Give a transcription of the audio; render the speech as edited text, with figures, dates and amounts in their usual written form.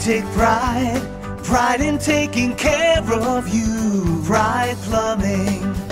take pride in taking care of you. Pride Plumbing.